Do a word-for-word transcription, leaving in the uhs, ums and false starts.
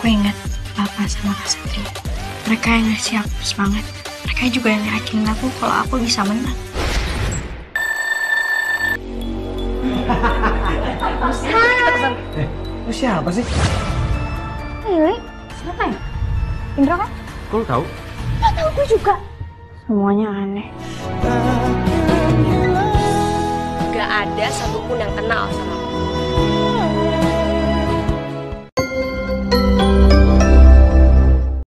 Aku ingat Papa sama Kak Satria. Mereka yang ngasih aku semangat. Mereka juga yang yakinin aku kalau aku bisa menang. Eh, lu siapa sih? Ini siapa ya? Indra kan? Kok lu tahu? Gak tahu gue juga. Semuanya aneh. Gak ada satupun yang kenal sama